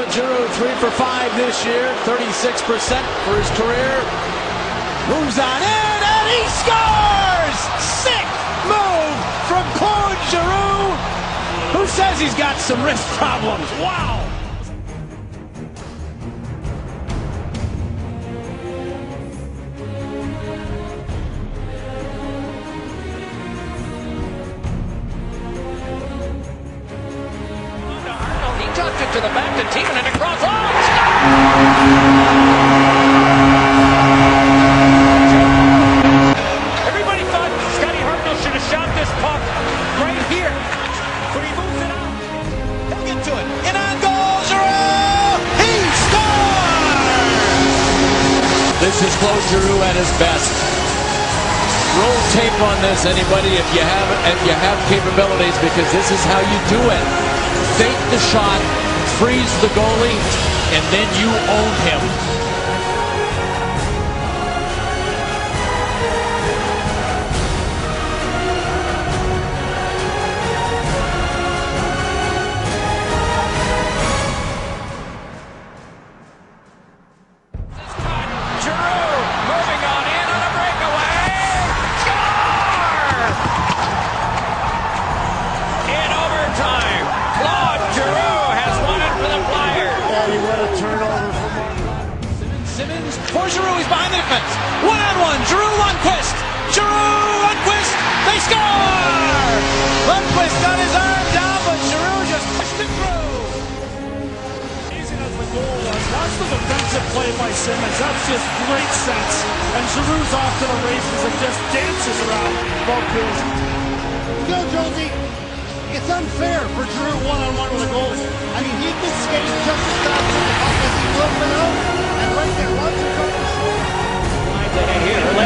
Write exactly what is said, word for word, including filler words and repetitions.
Giroux, three for five this year, thirty-six percent for his career. Moves on in, and he scores! Sick move from Claude Giroux, who says he's got some wrist problems. Wow! Tucked it to the back to Tiemann and across. Oh, everybody thought Scotty Hartnell should have shot this puck right here, but he moves it out. He'll get to it. In on goal, Giroux! He scores! This is Claude Giroux at his best. Roll tape on this, anybody, if you have if you have capabilities, because this is how you do it. Fake the shot, freeze the goalie, and then you own him. Giroux moving on in on a breakaway. Score! In overtime, Claude Giroux has won it for the Flyers. And he got a turnover from Simmons, Simmons, for Giroux, he's behind the defense. One on one, Giroux, Lundqvist. Giroux, Lundqvist, they score! Lundqvist got his arm down, but Giroux just pushed it through. amazing as the goal was. Watch the defensive play by Simmons. That's just great sense. And Giroux's off to the races and just dances around Vaucluse. Go, Josie. It's unfair for Giroux one-on-one with a goalie. I mean, he can skate just as fast as the puck as he will for now. And right there, watch him come to the shore. Lines ahead here.